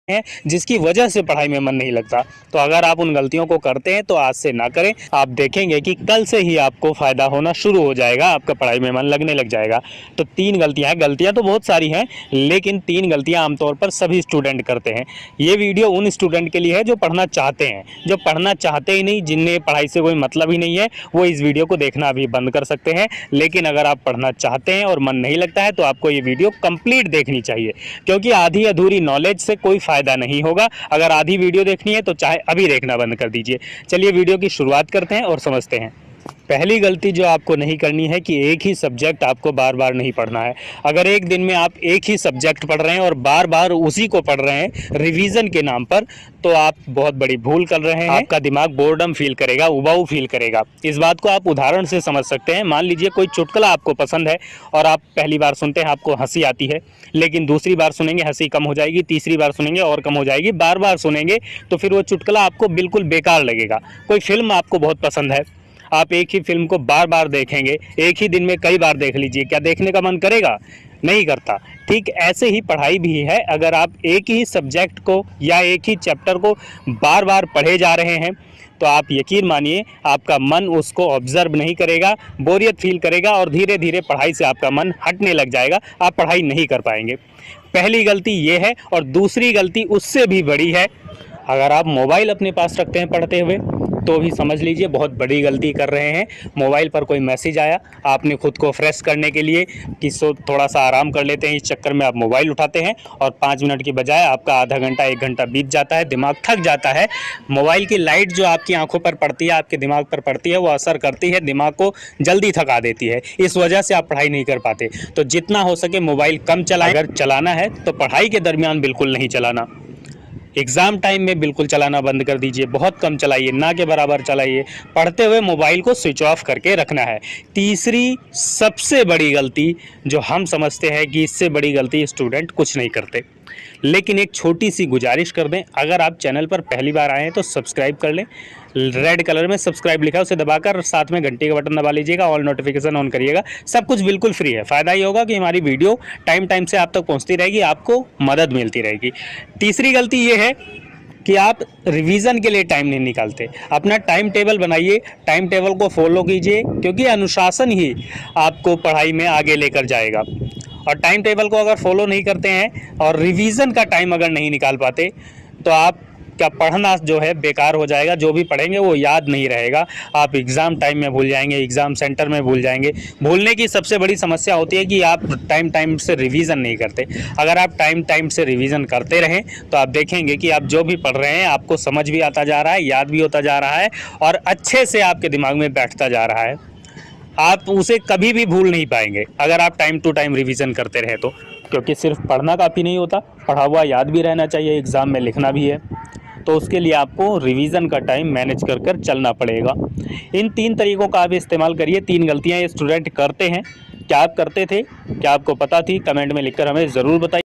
हैं जिसकी वजह से पढ़ाई में मन नहीं लगता। तो अगर आप उन गलतियों को करते हैं तो आज से ना करें। आप देखेंगे कि कल से ही आपको फ़ायदा होना शुरू हो जाएगा, आपका पढ़ाई में मन लगने लग जाएगा। तो 3 गलतियां हैं, गलतियां तो बहुत सारी हैं लेकिन 3 गलतियां आमतौर पर सभी स्टूडेंट करते हैं। ये वीडियो उन स्टूडेंट के लिए है जो पढ़ना चाहते हैं। जो पढ़ना चाहते ही नहीं, जिन्हें पढ़ाई से कोई मतलब ही नहीं है, वो इस वीडियो को देखना अभी बंद कर सकते हैं। लेकिन अगर आप पढ़ना चाहते हैं और मन नहीं लगता है तो आपको ये वीडियो कंप्लीट देखनी चाहिए, क्योंकि आधी अधूरी नॉलेज से कोई फ़ायदा नहीं होगा। अगर आधी वीडियो देखनी है तो चाहे अभी देखना बंद कर दीजिए। चलिए वीडियो की शुरुआत करते हैं और समझते हैं। पहली गलती जो आपको नहीं करनी है कि एक ही सब्जेक्ट आपको बार बार नहीं पढ़ना है। अगर एक दिन में आप एक ही सब्जेक्ट पढ़ रहे हैं और बार बार उसी को पढ़ रहे हैं रिवीजन के नाम पर, तो आप बहुत बड़ी भूल कर रहे हैं। आपका दिमाग बोर्डम फील करेगा, उबाऊ फील करेगा। इस बात को आप उदाहरण से समझ सकते हैं। मान लीजिए कोई चुटकुला आपको पसंद है और आप पहली बार सुनते हैं, आपको हंसी आती है, लेकिन दूसरी बार सुनेंगे हंसी कम हो जाएगी, तीसरी बार सुनेंगे और कम हो जाएगी, बार बार सुनेंगे तो फिर वो चुटकुला आपको बिल्कुल बेकार लगेगा। कोई फिल्म आपको बहुत पसंद है, आप एक ही फिल्म को बार बार देखेंगे, एक ही दिन में कई बार देख लीजिए, क्या देखने का मन करेगा? नहीं करता। ठीक ऐसे ही पढ़ाई भी है। अगर आप एक ही सब्जेक्ट को या एक ही चैप्टर को बार बार पढ़े जा रहे हैं तो आप यकीन मानिए आपका मन उसको ऑब्जर्व नहीं करेगा, बोरियत फील करेगा और धीरे धीरे पढ़ाई से आपका मन हटने लग जाएगा। आप पढ़ाई नहीं कर पाएंगे। पहली गलती ये है। और दूसरी गलती उससे भी बड़ी है। अगर आप मोबाइल अपने पास रखते हैं पढ़ते हुए तो भी समझ लीजिए बहुत बड़ी गलती कर रहे हैं। मोबाइल पर कोई मैसेज आया, आपने खुद को फ्रेश करने के लिए कि थोड़ा सा आराम कर लेते हैं, इस चक्कर में आप मोबाइल उठाते हैं और 5 मिनट की बजाय आपका आधा घंटा 1 घंटा बीत जाता है, दिमाग थक जाता है। मोबाइल की लाइट जो आपकी आंखों पर पड़ती है, आपके दिमाग पर पड़ती है, वो असर करती है, दिमाग को जल्दी थका देती है। इस वजह से आप पढ़ाई नहीं कर पाते। तो जितना हो सके मोबाइल कम चलाएं। अगर चलाना है तो पढ़ाई के दरमियान बिल्कुल नहीं चलाना। एग्ज़ाम टाइम में बिल्कुल चलाना बंद कर दीजिए, बहुत कम चलाइए, ना के बराबर चलाइए। पढ़ते हुए मोबाइल को स्विच ऑफ करके रखना है। तीसरी सबसे बड़ी गलती जो हम समझते हैं कि इससे बड़ी गलती स्टूडेंट कुछ नहीं करते, लेकिन एक छोटी सी गुजारिश कर दें। अगर आप चैनल पर पहली बार आए हैं तो सब्सक्राइब कर लें। रेड कलर में सब्सक्राइब लिखा है, उसे दबाकर साथ में घंटी का बटन दबा लीजिएगा, ऑल नोटिफिकेशन ऑन करिएगा। सब कुछ बिल्कुल फ्री है। फ़ायदा ये होगा कि हमारी वीडियो टाइम टाइम से आप तक पहुंचती रहेगी, आपको मदद मिलती रहेगी। तीसरी गलती ये है कि आप रिवीजन के लिए टाइम नहीं निकालते। अपना टाइम टेबल बनाइए, टाइम टेबल को फॉलो कीजिए, क्योंकि अनुशासन ही आपको पढ़ाई में आगे लेकर जाएगा। और टाइम टेबल को अगर फॉलो नहीं करते हैं और रिवीजन का टाइम अगर नहीं निकाल पाते तो आप क्या पढ़ना जो है बेकार हो जाएगा। जो भी पढ़ेंगे वो याद नहीं रहेगा। आप एग्ज़ाम टाइम में भूल जाएंगे, एग्ज़ाम सेंटर में भूल जाएंगे। भूलने की सबसे बड़ी समस्या होती है कि आप टाइम टाइम से रिवीजन नहीं करते। अगर आप टाइम टाइम से रिवीजन करते रहें तो आप देखेंगे कि आप जो भी पढ़ रहे हैं आपको समझ भी आता जा रहा है, याद भी होता जा रहा है और अच्छे से आपके दिमाग में बैठता जा रहा है। आप उसे कभी भी भूल नहीं पाएंगे अगर आप टाइम टू टाइम रिवीजन करते रहे तो। क्योंकि सिर्फ पढ़ना काफ़ी नहीं होता, पढ़ा हुआ याद भी रहना चाहिए, एग्ज़ाम में लिखना भी है। तो उसके लिए आपको रिवीजन का टाइम मैनेज कर कर चलना पड़ेगा। इन 3 तरीकों का आप इस्तेमाल करिए। 3 गलतियां ये स्टूडेंट करते हैं। क्या आप करते थे? क्या आपको पता थी? कमेंट में लिखकर हमें ज़रूर बताइए।